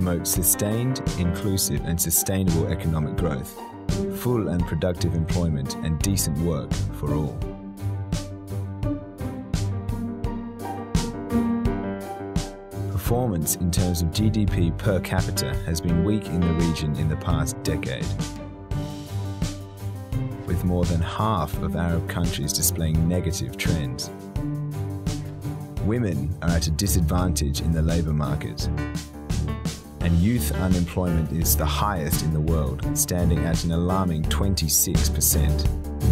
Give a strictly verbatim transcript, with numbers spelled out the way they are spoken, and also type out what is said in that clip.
promote sustained, inclusive and sustainable economic growth, full and productive employment and decent work for all. Performance in terms of G D P per capita has been weak in the region in the past decade, with more than half of Arab countries displaying negative trends. Women are at a disadvantage in the labour market, and youth unemployment is the highest in the world, standing at an alarming twenty-six percent.